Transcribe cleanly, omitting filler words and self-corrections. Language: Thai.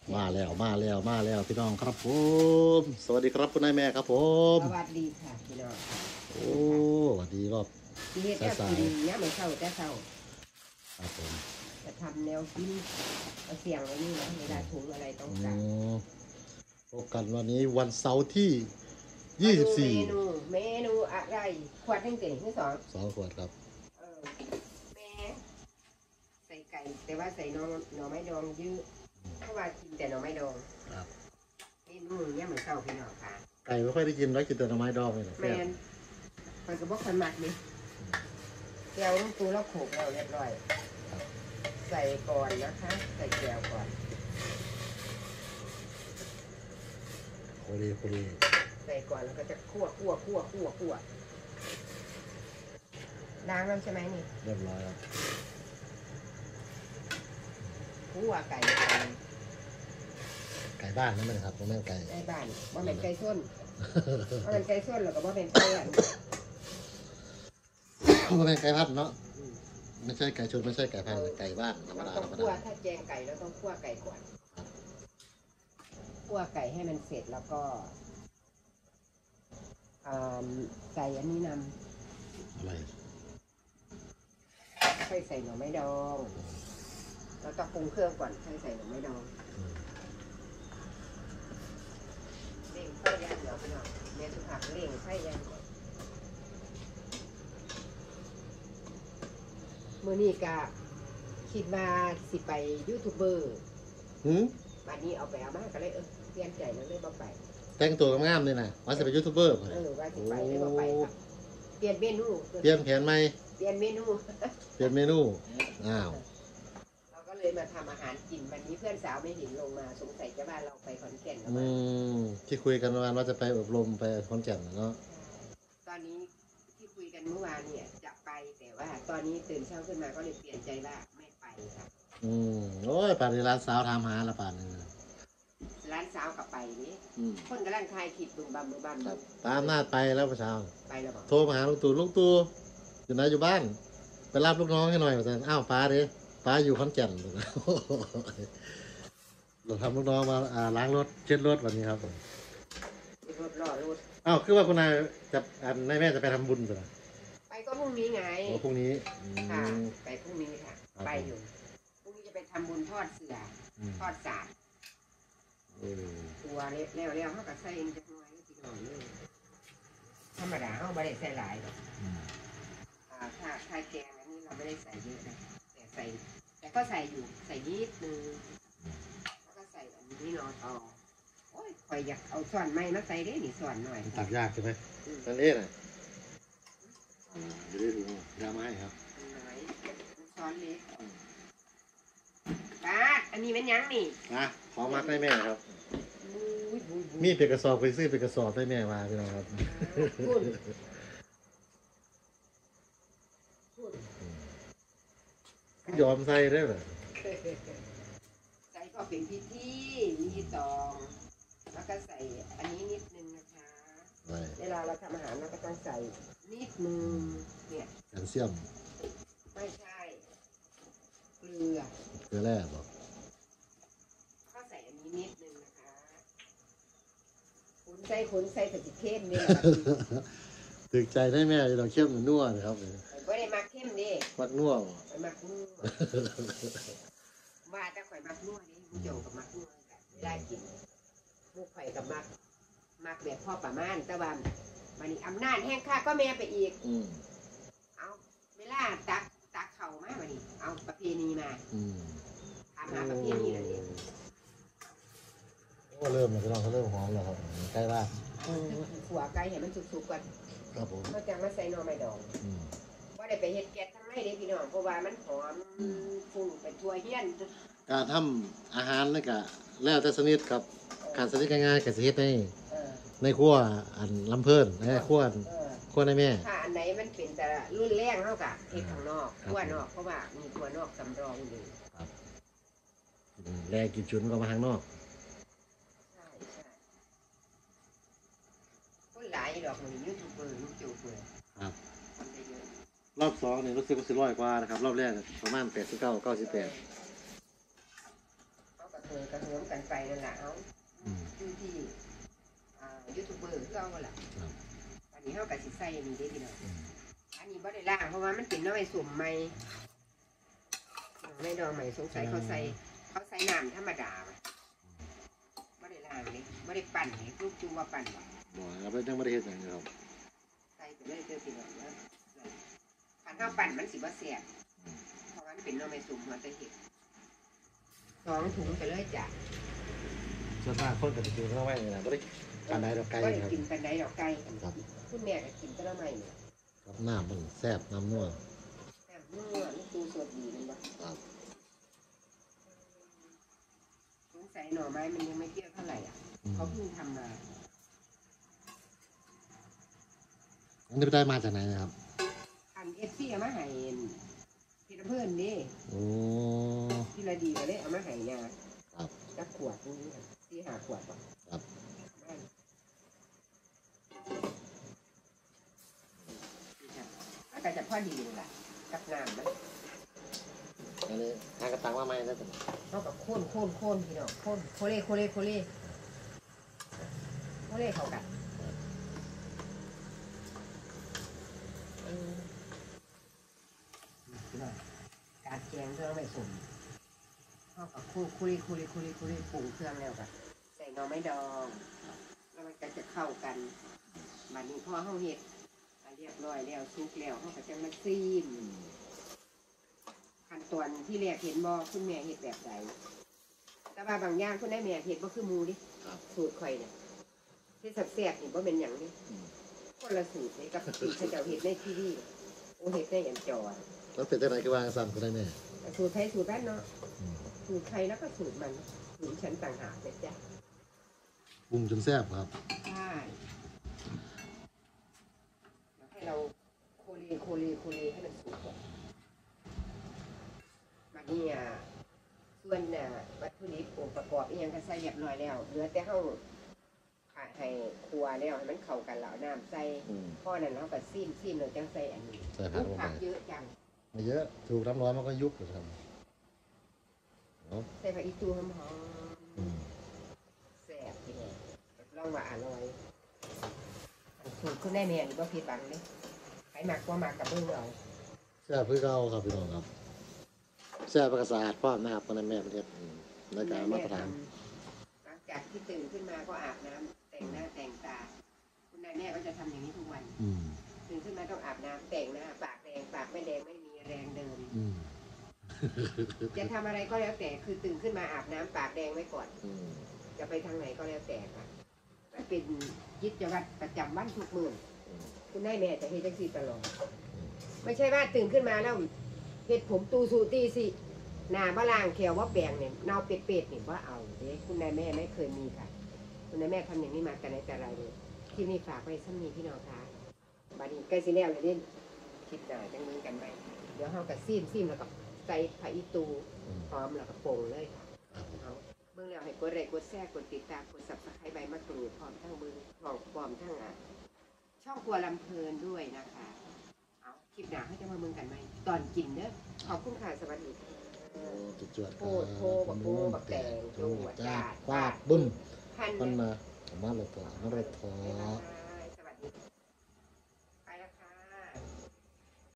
มาแล้วพี่น้องครับผมสวัสดีครับคุณนายแม่ครับผมสวัสดีค่ะพี่น้องโอ้สวัสดีรอบที่เฮ็ดแนวกินเนี่ยไม่เข้าแต่เข้าครับผมจะทำแนวกินเอาเสียงไว้นี่นะเวลาถุงอะไรต้องการพบกันวันนี้วันเสาร์ที่เมนูอะไรขวดหนึ่งเก่งที่ 2ขวดครับแม่ใส่ไก่แต่ว่าใส่หน่อไม้ดองเยอะเพราะว่ากินแต่หน่อไม้ดองครับเมนูเนี่ยเหมือนเก่าพี่น้องค่ะไก่ไม่ค่อยได้กินแล้วกินแต่หน่อไม้ดองเลยนะแมนมันก็บอกคนมักดิแก้วต้องตูแล้วโขกเราเรียบร้อยใส่ก่อนนะคะใส่แก้วก่อนโคดีใส่ก่อนแล้วก็จะคั่วล้างแล้วใช่ไหมนี่เรียบร้อยแล้วคั่วไก่บ้านนั่นมันครับไม่ใช่ไก่บ้านว่าเป็นไก่ส้นว่าเป็นไก่ส้นหรือก็ว่าเป็นไก่อันไม่เป็นไก่พันเนาะไม่ใช่ไก่ชนไม่ใช่ไก่พันไก่บ้านธรรมดาคั่วถ้าแกงไก่เราต้องคั่วไก่ก่อนคั่วไก่ให้มันเสร็จแล้วก็ใส่อันนี้นำอะไรค่อยใส่หน่อไม้ดองเราต้องปรุงเครื่องก่อนค่อยใส่หน่อไม้ดองเร่งไฟย่างเดี๋ยวพี่น้องเนื้อสุกผักเร่งไฟย่างก่อนมื้อนี้ก็คิดว่าสิไปยูทูบเบอร์วันนี้เอาไปเอามาก็เลยเปลี่ยนใจแล้วเลยบ่ไปแต่งตัวงามเลยนะว่าจะเป็นยูทูบเบอร์ว่าสิไปเลยบ่ไปครับเปลี่ยนเมนูเปลี่ยนแผนใหม่เปลี่ยนเมนูอ้าวเราก็เลยมาทำอาหารกินวันนี้เพื่อนสาวไม่เห็นลงมาสงสัยจะว่าเราไปขอนแก่นแล้วที่คุยกันว่าจะไปอบรมไปขอนแก่นเนาะตอนนี้ที่คุยกันเมื่อวานเนี่ยจะไปแต่ว่าตอนนี้ตื่นเช้าขึ้นมาก็เลยเปลี่ยนใจว่าไม่ไปครับโอ้ยป่านนี้ร้านสาวทำหาละป่านนึงร้านสาวกับไปนี่คนกำลังทายขีดบึงบัมตามหน้าไปแล้วประชาไปแล้วบอกโทรมาหาลุงตู่อยู่ไหนอยู่บ้านไปรับลูกน้องให้หน่อยว่าจะอ้าวป้าดิป้าอยู่ขอนแก่นเราทำลูกน้องมาล้างรถเช็ดรถวันนี้ครับรถรอรถอ้าวคือว่าคุณนายจะนายแม่จะไปทำบุญสิไปก็พรุ่งนี้ไงพรุ่งนี้ค่ะไปพรุ่งนี้ค่ะไปอยู่พรุ่งนี้จะไปทำบุญทอดเสือทอดสาดตัวเลี้ยวเขาก็ใส่เองจะน้อยก็จีหน่อยเลยธรรมดาเขาไม่ได้ใส่หลายหรอกถ้าแกงอันนี้เราไม่ได้ใส่เยอะนะแต่ก็ใส่อยู่ใส่นิดนึงแล้วก็ใส่อันนี้นอนต่อโอ้ยคอยอยากเอาส่วนไม้มาใส่ได้หนิส่วนหน่อยตัดยากใช่ไหมนั่นเองนะจะได้ดูยาไม้ครับช้อนเล็กป้าอันนี้เป็นยังนี่ขอมัดให้แม่ครับมีเป็นกระสอบไปซื้อเป็นกระสอบให้แม่มาพี่น้องครับยอมใส่ได้เหรอใส่ก็เป็นพิธีมีตองแล้วก็ใส่อันนี้นิดนึงนะคะเวลาเราทำอาหารเราก็ต้องใส่นิดนึงเนี่ยแคลเซียมไม่ใช่เกลือแร่หรอก็ใส่อันนี้นิดนึงนะคะขุนใส่ผัดเข้มเนี่ยถึกใจได้แม่เราเข้มเหมือนนัวนะครับไม่ได้มักเข้มดิมักนัวมักนัวว่าจะข่อยมักนัวนี่ผู้เจ้ากับมักนัวกันไม่ได้กินลูกข่อยกับมักแบบพ่อประมาณแต่ว่าวันนี้อำนาจแห้งค่าก็แม่ไปอีกเอาเวลาตักเข่ามาวันนี้เอาประเพณีมาทำหาประเพณีนั่นเองก็เริ่มแล้วเขาเริ่มหอมแล้วครับใกล้บ้านขัวไก่เห็นมันสุกๆก่อนครับผมก็จะมาใส่หน่อไม้ดองว่าได้ไปเฮ็ดแก๊สทั้งไม่ได้พี่น้องเพราะว่ามันหอมฟุ้งไปทั่วเฮียนการทำอาหารนี่ก็แล้วแต่ชนิดครับการชนิดง่ายๆกับชนิดในครัวอันลำเพิ่นในครัวในแม่ถ้าอันไหนมันเป็นแต่รุ่นแรกเท่ากับเฮ็ดข้างนอกครัวนอกเพราะว่ามีครัวนอกสำรองอยู่ครับแรกกินชุนก็มาข้างนอกใช่คนหลายดอกมันยูทูบเบอร์ลูกจูบเลยครับรอบ2เนี่ยรู้สึกว่า100 กว่านะครับรอบแรกประมาณ89 98 เขาก็โทรกระเทิมกันไปนั่นแหละเอาอืมคือที่ยูทูบเบอร์คือเอาล่ะครับอันนี้เขากับสิใส่นี่ได้พี่น้องอืมอันนี้บ่ได้ล่างเพราะว่ามันเป็นน้อยสุ่มใหม่ไม่ดองใหม่สงสัยเขาใส่น้ำธรรมดาบ่ได้ล่างนี่บ่ได้ปั่นให้ลูกจูว่าปั่นบ่บ่ครับแล้วยังบ่ได้เฮ็ดหยังเลยครับใส่ไปเลยเจอพี่น้องนะคันเฮาปั่นมันสิบ่แซ่บเพราะว่ามันเป็นน้อยสุ่มหัวตะเห็ด2 ถุงไปเลยจ้ะส่วนมากคนก็สิกินข้าวไว้นี่ล่ะบ่ได้ปานใดดอกไก่บ่ได้ครับกินปานใดดอกไก่ครับคุณแม่ก็กินแต่ละไม้นี่ครับน้ำมันแซ่บน้ำนัวแต่เมื่อลูกตูสดดีมันบ่ครับสงสัยหน่อไม้มันยังไม่เกี่ยวเท่าไหร่อ่ะอืมเขาเพิ่งทำมาอันนี้ไปได้มาจากไหนนะครับอันFC เอามาให้พี่เพื่อนนี่โอ้พี่ละดีก็เลยเอามาให้ยาครับจักขวดนี่4-5 ขวดป่ะครับแล้วก็จะพอดีเลยล่ะกับน้ำนะอันนี้หากระตังว่าไหมนะจ๊ะเท่ากับโค่นพี่น้องโค่นโคเล่เข้ากันพี่น้องการแกงเครื่องไม่สมเท่ากับคุยปรุงเครื่องแล้วกันใส่หน่อไม้ดองแล้วมันก็จะเข้ากันบัดนี้พอเฮาเฮ็ดเรียบร้อยแล้วซุกแล้วเฮาก็จะมาซีมขั้นตอนที่แรกเห็นบ่คุณแม่เฮ็ดแบบใดแต่ว่าบางอย่างคุณแม่เฮ็ดบ่คือหมู่ดิครับสูตรข่อยเนี่ยที่แซ่บๆนี่บ่เป็นหยังดิคนละสูตรเลยกับที่เขาเจ้าเฮ็ดในทีวีโอ้เฮ็ดในอันจอแล้วเป็นจังได๋คือวางสั่นก็ได้แม่สูตรไทยสูตรบ้านเนาะอืมสูตรไทยแล้วก็สูตรมันสูตรฉันต่างหากนะจ๊ะปรุงจนแซ่บครับใช่แล้วให้เราโคเลให้มันสุกก่อนมาเนี่ยส่วนวัตถุดิบองค์ประกอบอีหยังก็ใส่เรียบร้อยแล้วเหลือแต่เฮาให้ครัวแล้วให้มันเข้ากันแล้วเอาน้ำใส่อืมพ่อนั่นเขาก็ซีมแล้วจังใส่อันนี้ใส่ผักลงไปผักเยอะจังไม่เยอะถูกน้ำร้อนมันก็ยุบเลยครับเนาะใส่ผักอีตูหอมอืมๆแซ่บทีเดียวลองว่าอร่อยสูตรคุณแม่เนี่ยนี่ก็ผิดหวังเลยใครหมักก็หมักกับเบิ่งเอาแซ่บคือเก่าครับพี่น้องครับแซ่บแล้วก็สะอาดพร้อมนะครับคนนั้นแม่ประเทศในการมาตรฐานหลังจากที่ตื่นขึ้นมาก็อาบน้ำแต่งหน้าแต่งตาคุณนายแม่ก็จะทำอย่างนี้ทุกวันอืมตื่นขึ้นมาต้องอาบน้ำแต่งหน้าปากแดงปากไม่แดงไม่มีแรงเดินอืมจะทำอะไรก็แล้วแต่คือตื่นขึ้นมาอาบน้ำปากแดงไว้ก่อนอืมจะไปทางไหนก็แล้วแต่ค่ะมันเป็นกิจวัตรประจำวันทุกมื้ออืมคุณนายแม่จะเฮ็ดจังซี่ตลอดไม่ใช่ว่าตื่นขึ้นมาแล้วเฮ็ดผมตูสูตีสิหน้าบ่ล้างแขวว่าแปรงเนี่ยเน่าเป็ดๆนี่บ่เอาเด้คุณนายแม่ไม่เคยมีค่ะ คุณนายแม่ทำอย่างนี้มาแต่ไหนแต่ไรเลยที่นี่ฝากไว้ซ้ำนี้พี่น้องคะบัดนี้ใกล้สิแล้วเลยเด้คิดหน้าจังมือกันไปเดี๋ยวเฮาก็ซีมแล้วก็ใส่ผักอีตูอืมพร้อมแล้วก็โปงเลยค่ะเอาเบิ่งแล้วให้กดไลค์กดแชร์กดติดตามกด Subscribe ใบมะกรูดพร้อมทั้งเบิ่งพร้อมทั้งช่องครัวลำเพลินด้วยนะคะเอาคลิปหน้าให้จะมาเบิ่งกันไหมตอนกินเด้อขอบคุณค่ะสวัสดีค่ะโอ้จุดจวดโทษโทษบักโบบักแตงโอ้โจจ้าจ้าฟาดบึ้มพันมันนะมามาเลยตัวมาเลยตัวบ๊ายบาย